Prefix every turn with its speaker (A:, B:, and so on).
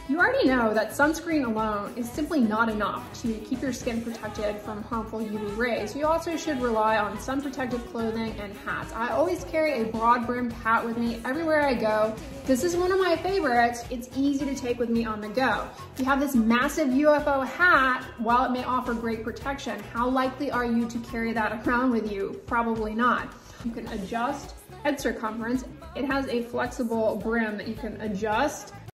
A: You already know that sunscreen alone is simply not enough to keep your skin protected from harmful UV rays. You also should rely on sun protective clothing and hats. I always carry a broad brimmed hat with me everywhere I go. This is one of my favorites. It's easy to take with me on the go. If you have this massive UFO hat, while it may offer great protection, how likely are you to carry that around with you? Probably not. You can adjust head circumference. It has a flexible brim that you can adjust